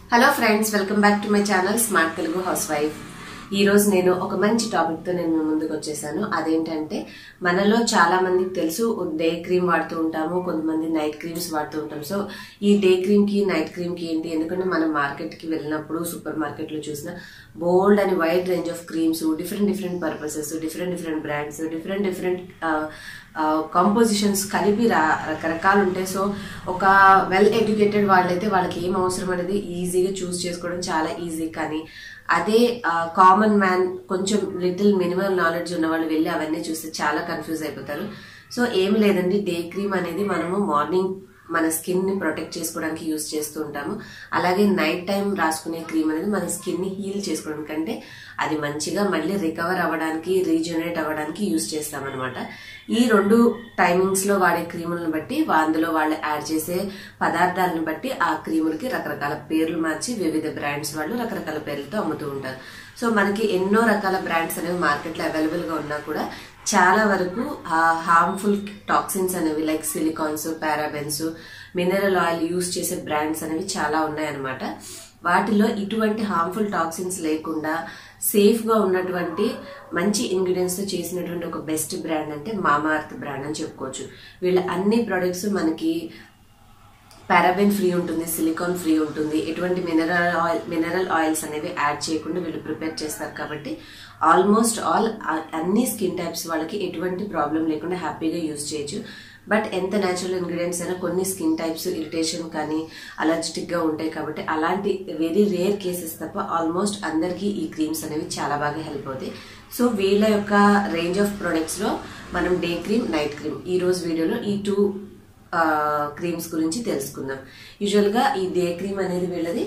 Hello friends, welcome back to my channel smart Telugu housewife. ఈ రోజు నేను ఒక మంచి టాపిక్ తో నేను ముందుకు వచ్చేసాను. అదేంటంటే, మనలో చాలా మందికి తెలుసు డే క్రీమ్ వాడుతూ ఉంటాము, కొంతమంది నైట్ క్రీమ్స్ వాడుతూ ఉంటాం. సో ఈ డే క్రీమ్ కి నైట్ క్రీమ్ కి ఏంటి, ఎందుకంటే మనం మార్కెట్ కి వెళ్ళినప్పుడు సూపర్ మార్కెట్ లో చూసిన bold and wide range of creams, different purposes, different brands, different compositions కలిపి రకరకాలు ఉంటాయి. సో ఒక వెల్ ఎడ్యుకేటెడ్ వాళ్ళైతే వాళ్ళకి ఏం అవసరం అనేది ఈజీగా చూస్ చేసుకోవడం చాలా ఈజీ. కానీ అదే కామన్ మ్యాన్, కొంచెం లిటిల్ మినిమం నాలెడ్జ్ ఉన్న వాళ్ళు వెళ్ళి అవన్నీ చూస్తే చాలా కన్ఫ్యూజ్ అయిపోతారు. సో ఏమి లేదండి, డే క్రీమ్ అనేది మనము మార్నింగ్ మన స్కిన్ ని ప్రొటెక్ట్ చేసుకోవడానికి యూజ్ చేస్తూ ఉంటాము. అలాగే నైట్ టైం రాసుకునే క్రీమ్ అనేది మన స్కిన్ ని హీల్ చేసుకోవడానికి, అంటే అది మంచిగా మళ్ళీ రికవర్ అవ్వడానికి, రీజనరేట్ అవ్వడానికి యూజ్ చేస్తామన్నమాట. ఈ రెండు టైమింగ్స్ లో వాడే క్రీములను బట్టి, అందులో వాళ్ళు యాడ్ చేసే పదార్థాలను బట్టి ఆ క్రీములకి రకరకాల పేర్లు మార్చి వివిధ బ్రాండ్స్ వాళ్ళు రకరకాల పేర్లతో అమ్ముతూ ఉంటారు. సో మనకి ఎన్నో రకాల బ్రాండ్స్ అనేవి మార్కెట్ లో అవైలబుల్ గా ఉన్నా కూడా చాలా వరకు హార్మ్ఫుల్ టాక్సిన్స్ అనేవి like silicones, parabens, mineral oil use చేసే బ్రాండ్స్ అనేవి చాలా ఉన్నాయన్నమాట. వాటిలో ఇటువంటి హార్మ్ఫుల్ టాక్సిన్స్ లేకుండా సేఫ్ గా ఉన్నటువంటి మంచి ఇంగ్రీడియంట్స్ తో చేసినటువంటి ఒక బెస్ట్ బ్రాండ్ అంటే మామా ఎర్త్ బ్రాండ్ అని చెప్పుకోవచ్చు. వీళ్ళ అన్ని ప్రొడక్ట్స్ మనకి పారాబెన్ ఫ్రీ ఉంటుంది, సిలికాన్ ఫ్రీ ఉంటుంది, ఎటువంటి మినరల్ ఆయిల్స్ అనేవి యాడ్ చేయకుండా వీళ్ళు ప్రిపేర్ చేస్తారు. కాబట్టి ఆల్మోస్ట్ ఆల్ అన్ని స్కిన్ టైప్స్ వాళ్ళకి ఎటువంటి ప్రాబ్లం లేకుండా హ్యాపీగా యూజ్ చేయొచ్చు. బట్ ఎంత న్యాచురల్ ఇంగ్రీడియంట్స్ అయినా కొన్ని స్కిన్ టైప్స్ ఇరిటేషన్ కానీ అలర్జిటిక్ గా ఉంటాయి. కాబట్టి అలాంటి వెరీ రేర్ కేసెస్ తప్ప ఆల్మోస్ట్ అందరికీ ఈ క్రీమ్స్ అనేవి చాలా బాగా హెల్ప్ అవుతాయి. సో వీళ్ళ యొక్క రేంజ్ ఆఫ్ ప్రొడక్ట్స్ లో మనం డే క్రీమ్, నైట్ క్రీమ్, ఈ రోజు వీడియోలో ఈ టూ క్రీమ్స్ గురించి తెలుసుకుందాం. యూజువల్ గా ఈ డే క్రీమ్ అనేది వీళ్ళది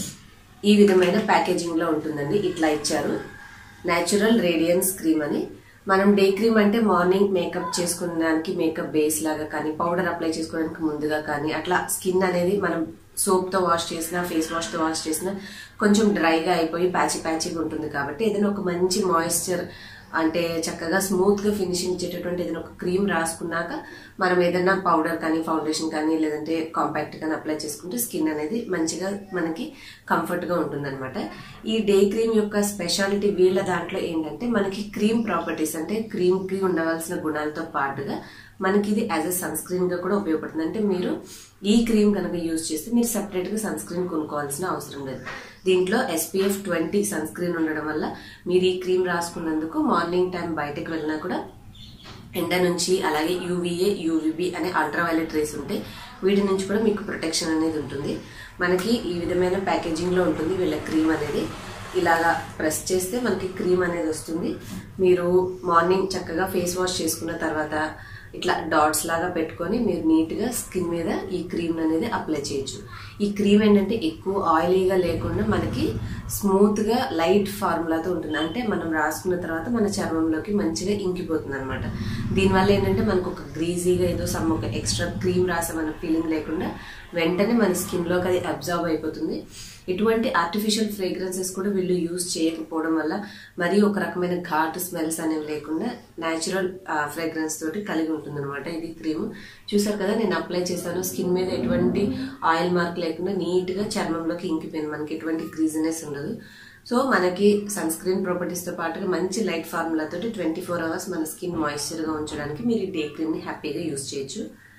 ఈ విధమైన ప్యాకేజింగ్ లో ఉంటుందండి. ఇట్లా ఇచ్చారు, న్యాచురల్ రేడియన్స్ క్రీమ్ అని. మనం డే క్రీమ్ అంటే మార్నింగ్ మేకప్ చేసుకోవడానికి, మేకప్ బేస్ లాగా కానీ, పౌడర్ అప్లై చేసుకోవడానికి ముందుగా కానీ, అట్లా స్కిన్ అనేది మనం సోప్ తో వాష్ చేసినా, ఫేస్ వాష్ తో వాష్ చేసినా కొంచెం డ్రైగా అయిపోయి ప్యాచీగా ఉంటుంది. కాబట్టి ఏదైనా ఒక మంచి మాయిశ్చర్ అంటే చక్కగా స్మూత్ గా ఫినిషింగ్ ఇచ్చేటటువంటి ఏదైనా ఒక క్రీమ్ రాసుకున్నాక మనం ఏదైనా పౌడర్ కానీ, ఫౌండేషన్ కానీ, లేదంటే కాంపాక్ట్ కానీ అప్లై చేసుకుంటే స్కిన్ అనేది మంచిగా మనకి కంఫర్ట్ గా ఉంటుంది అనమాట. ఈ డే క్రీమ్ యొక్క స్పెషాలిటీ వీళ్ళ దాంట్లో ఏంటంటే, మనకి క్రీమ్ ప్రాపర్టీస్, అంటే క్రీమ్ కి ఉండవలసిన గుణాలతో పాటుగా మనకి ఇది యాజ్ ఎ సన్ స్క్రీన్ గా కూడా ఉపయోగపడుతుంది. అంటే మీరు ఈ క్రీమ్ కనుక యూజ్ చేస్తే మీరు సెపరేట్ గా సన్ స్క్రీన్ కొనుక్కోవాల్సిన అవసరం లేదు. దీంట్లో SPF 20 సన్ స్క్రీన్ ఉండడం వల్ల మీరు ఈ క్రీమ్ రాసుకున్నందుకు మార్నింగ్ టైం బయటకు వెళ్ళినా కూడా ఎండ నుంచి, అలాగే UVA, UVB అనే అల్ట్రావైలెట్ రేస్ ఉంటాయి, వీటి నుంచి కూడా మీకు ప్రొటెక్షన్ అనేది ఉంటుంది. మనకి ఈ విధమైన ప్యాకేజింగ్ లో ఉంటుంది వీళ్ళ క్రీమ్ అనేది. ఇలాగా ప్రెస్ చేస్తే మనకి క్రీమ్ అనేది వస్తుంది. మీరు మార్నింగ్ చక్కగా ఫేస్ వాష్ చేసుకున్న తర్వాత ఇట్లా డాట్స్ లాగా పెట్టుకొని మీరు నీట్ గా స్కిన్ మీద ఈ క్రీమ్ అనేది అప్లై చేయొచ్చు. ఈ క్రీమ్ ఏంటంటే ఎక్కువ ఆయిలీగా లేకుండా మనకి స్మూత్ గా లైట్ ఫార్ములాతో ఉంటుంది. అంటే మనం రాసుకున్న తర్వాత మన చర్మంలోకి మంచిగా ఇంకిపోతుంది అనమాట. దీనివల్ల ఏంటంటే మనకు ఒక గ్రీజీగా ఏదో ఒక ఎక్స్ట్రా క్రీమ్ రాసామన్న ఫీలింగ్ లేకుండా వెంటనే మన స్కిన్ లోకి అది అబ్జర్వ్ అయిపోతుంది. ఎటువంటి ఆర్టిఫిషియల్ ఫ్రేగ్రెన్సెస్ కూడా వీళ్ళు యూజ్ చేయకపోవడం వల్ల మరి ఒక రకమైన ఘాటు స్మెల్స్ అనేవి లేకుండా న్యాచురల్ ఫ్రేగ్రెన్స్ తోటి కలిగి ఉంటుంది అనమాట. ఇది క్రీమ్ చూసారు కదా, నేను అప్లై చేశాను. స్కిన్ మీద ఎటువంటి ఆయిల్ మార్క్ లేకుండా నీట్ గా చర్మంలోకి ఇంకిపోయింది. మనకి ఎటువంటి గ్రీజినెస్ ఉండదు. సో మనకి సన్ స్క్రీన్ ప్రాపర్టీస్ తో పాటుగా మంచి లైట్ ఫార్ములా తోటి 24 hours మన స్కిన్ మాయిశ్చర్ గా ఉంచడానికి మీరు ఈ డే క్రీమ్ ని హ్యాపీగా యూజ్ చేయొచ్చు.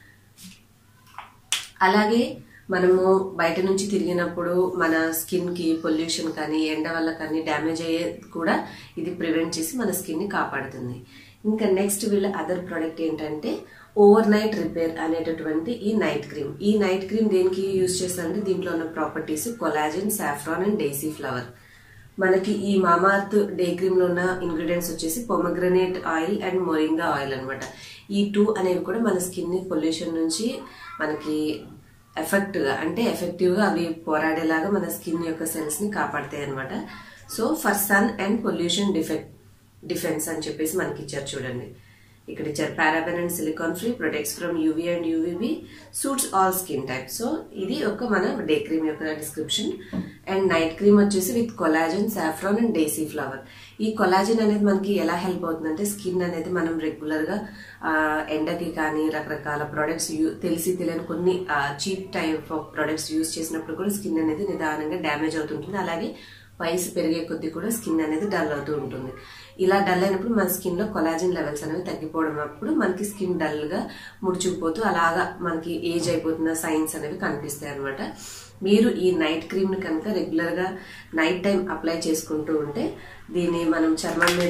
అలాగే మనము బయట నుంచి తిరిగినప్పుడు మన స్కిన్ కి పొల్యూషన్ కానీ, ఎండ వల్ల కానీ డ్యామేజ్ అయ్యే కూడా ఇది ప్రివెంట్ చేసి మన స్కిన్ ని కాపాడుతుంది. ఇంకా నెక్స్ట్ వీళ్ళ అదర్ ప్రోడక్ట్ ఏంటంటే ఓవర్ నైట్ రిపేర్ అనేటటువంటి ఈ నైట్ క్రీమ్. ఈ నైట్ క్రీమ్ దేనికి యూజ్ చేస్తారంటే, దీంట్లో ఉన్న properties collagen, saffron and daisy flower. మనకి ఈ మామా ఎర్త్ డే క్రీమ్ లో ఉన్న ఇంగ్రీడియంట్స్ వచ్చేసి pomegranate oil and moringa oil అనమాట. ఈ టూ అనేవి కూడా మన స్కిన్ ని పొల్యూషన్ నుంచి మనకి ఎఫెక్టివ్ గా అవి పోరాడేలాగా మన స్కిన్ యొక్క సెల్స్ ని కాపాడతాయి అనమాట. So for sun and pollution defence అని చెప్పేసి మనకి ఇచ్చారు చూడండి. ఇక్కడ ఇచ్చారు paraben and silicone free, protects from UV and UVB, suits all skin type. So ఇది ఒక మన డే క్రీమ్ యొక్క డిస్క్రిప్షన్. అండ్ నైట్ క్రీమ్ వచ్చేసి with collagen, saffron and daisy flower. ఈ కొలాజన్ అనేది మనకి ఎలా హెల్ప్ అవుతుందంటే స్కిన్ అనేది మనం రెగ్యులర్ గా ఎండకి కానీ రకరకాల ప్రొడక్ట్స్ తెలిసి తెలియని కొన్ని cheap type of products use చేసినప్పుడు కూడా స్కిన్ అనేది నిదానంగా డ్యామేజ్ అవుతుంటుంది. అలాగే వయసు పెరిగే కొద్దీ కూడా స్కిన్ అనేది డల్ అవుతూ ఉంటుంది. ఇలా డల్ అయినప్పుడు మన స్కిన్ లో కొలాజిన్ లెవెల్స్ అనేవి తగ్గిపోవడం అప్పుడు మనకి స్కిన్ డల్ గా ముడుచుకుపోతూ అలాగా మనకి ఏజ్ అయిపోతున్న సైన్స్ అనేవి కనిపిస్తాయి అనమాట. మీరు ఈ నైట్ క్రీమ్ ని కనుక రెగ్యులర్ గా నైట్ టైం అప్లై చేసుకుంటూ ఉంటే దీన్ని మనం చర్మం మీద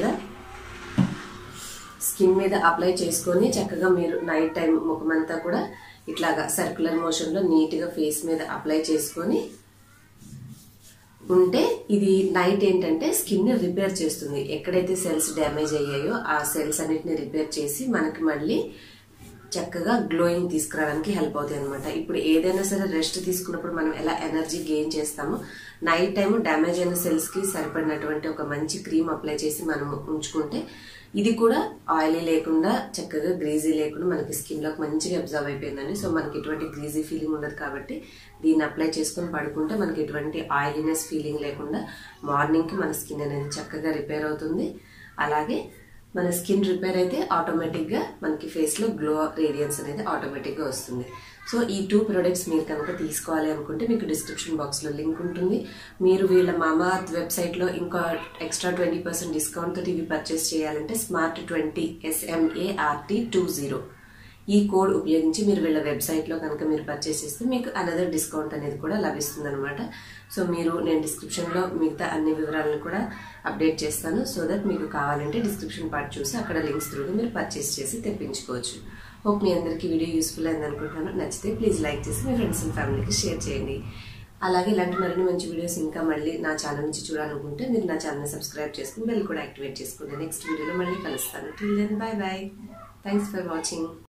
స్కిన్ మీద అప్లై చేసుకొని చక్కగా మీరు నైట్ టైం ముఖమంతా కూడా ఇట్లాగా సర్క్యులర్ మోషన్ లో నీట్ గా ఫేస్ మీద అప్లై చేసుకొని ఉంటే ఇది నైట్ ఏంటంటే స్కిన్ ని రిపేర్ చేస్తుంది. ఎక్కడైతే సెల్స్ డ్యామేజ్ అయ్యాయో ఆ సెల్స్ అన్నిటిని రిపేర్ చేసి మనకి మళ్ళీ చక్కగా గ్లోయింగ్ తీసుకురావడానికి హెల్ప్ అవుతాయి అనమాట. ఇప్పుడు ఏదైనా సరే రెస్ట్ తీసుకున్నప్పుడు మనం ఎలా ఎనర్జీ గెయిన్ చేస్తామో నైట్ టైం డ్యామేజ్ అయిన సెల్స్ కి సరిపడినటువంటి ఒక మంచి క్రీమ్ అప్లై చేసి మనం ఉంచుకుంటే ఇది కూడా ఆయిలీ లేకుండా చక్కగా గ్రీజీ లేకుండా మనకి స్కిన్ లోకి మంచిగా అబ్జర్వ్ అయిపోయిందండి. సో మనకి ఎటువంటి గ్రీజీ ఫీలింగ్ ఉండదు కాబట్టి దీన్ని అప్లై చేసుకుని పడుకుంటే మనకి ఎటువంటి ఆయిలీనెస్ ఫీలింగ్ లేకుండా మార్నింగ్ కి మన స్కిన్ అనేది చక్కగా రిపేర్ అవుతుంది. అలాగే మన స్కిన్ రిపేర్ అయితే ఆటోమేటిక్ గా మనకి ఫేస్ లో గ్లో రేడియన్స్ అనేది ఆటోమేటిక్ గా వస్తుంది. సో ఈ 2 ప్రొడక్ట్స్ మీరు కనుక తీసుకోవాలి అనుకుంటే మీకు డిస్క్రిప్షన్ బాక్స్ లో లింక్ ఉంటుంది. మీరు వీళ్ళ మామాఅర్త్ వెబ్సైట్ లో ఇంకా ఎక్స్ట్రా 20% డిస్కౌంట్ తోటి ఇవి పర్చేస్ చేయాలంటే SMART20 SMART20 ఈ కోడ్ ఉపయోగించి మీరు వీళ్ళ వెబ్సైట్ లో కనుక మీరు పర్చేస్ చేస్తే మీకు అనదర్ డిస్కౌంట్ అనేది కూడా లభిస్తుంది అనమాట. సో నేను డిస్క్రిప్షన్ లో మిగతా అన్ని వివరాలను కూడా అప్డేట్ చేస్తాను. సో దట్ మీకు కావాలంటే డిస్క్రిప్షన్ పార్ట్ చూసి అక్కడ లింక్స్ త్రూ మీరు పర్చేస్ చేసి తెప్పించుకోవచ్చు. హోప్ మీ అందరికీ వీడియో యూస్ఫుల్ అయింది అనుకుంటున్నాను. నచ్చితే ప్లీజ్ లైక్ చేసి మీ ఫ్రెండ్స్ అండ్ ఫ్యామిలీకి షేర్ చేయండి. అలాగే ఇలాంటి మరిన్ని మంచి వీడియోస్ ఇంకా మళ్ళీ నా ఛానల్ నుంచి చూడాలనుకుంటే మీరు నా ఛానల్ సబ్స్క్రైబ్ చేసుకుని బెల్ కూడా యాక్టివేట్ చేసుకోండి. నెక్స్ట్ వీడియోలో మళ్ళీ కలుస్తాను. Till then bye bye. Thanks for watching.